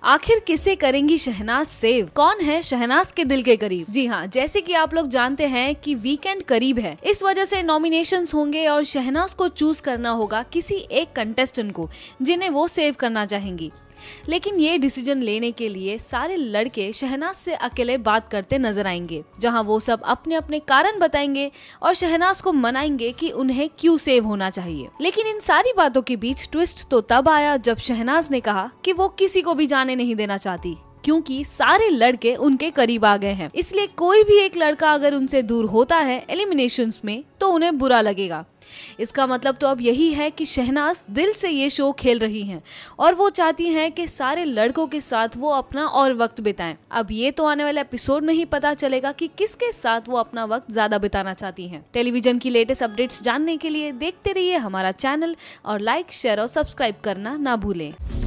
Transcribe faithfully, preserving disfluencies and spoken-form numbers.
आखिर किसे करेंगी शहनाज सेव? कौन है शहनाज के दिल के करीब? जी हाँ, जैसे कि आप लोग जानते हैं कि वीकेंड करीब है, इस वजह से नॉमिनेशंस होंगे और शहनाज को चूज करना होगा किसी एक कंटेस्टेंट को जिन्हें वो सेव करना चाहेंगी। लेकिन ये डिसीजन लेने के लिए सारे लड़के शहनाज से अकेले बात करते नजर आएंगे, जहां वो सब अपने अपने कारण बताएंगे और शहनाज को मनाएंगे कि उन्हें क्यों सेव होना चाहिए। लेकिन इन सारी बातों के बीच ट्विस्ट तो तब आया जब शहनाज ने कहा कि वो किसी को भी जाने नहीं देना चाहती, क्योंकि सारे लड़के उनके करीब आ गए हैं। इसलिए कोई भी एक लड़का अगर उनसे दूर होता है एलिमिनेशंस में तो उन्हें बुरा लगेगा। इसका मतलब तो अब यही है कि शहनाज दिल से ये शो खेल रही हैं और वो चाहती हैं कि सारे लड़कों के साथ वो अपना और वक्त बिताएं। अब ये तो आने वाले एपिसोड में ही पता चलेगा कि किसके साथ वो अपना वक्त ज्यादा बिताना चाहती हैं। टेलीविजन की लेटेस्ट अपडेट्स जानने के लिए देखते रहिए हमारा चैनल और लाइक, शेयर और सब्सक्राइब करना ना भूलें।